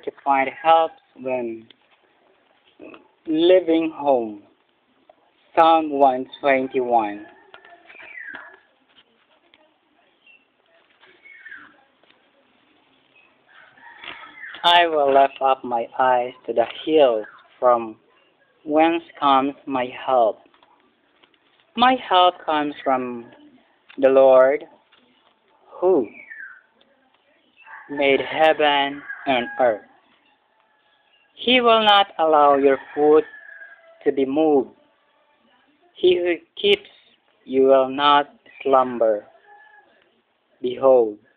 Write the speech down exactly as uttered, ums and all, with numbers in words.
to find help when leaving home. Psalm one twenty-one. I will lift up my eyes to the hills, from whence comes my help. My help comes from the Lord, who made heaven and earth. He will not allow your foot to be moved. He who keeps you will not slumber. Behold,